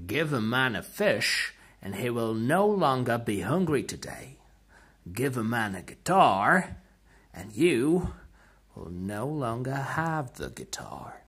Give a man a fish, and he will no longer be hungry today. Give a man a guitar, and you will no longer have the guitar.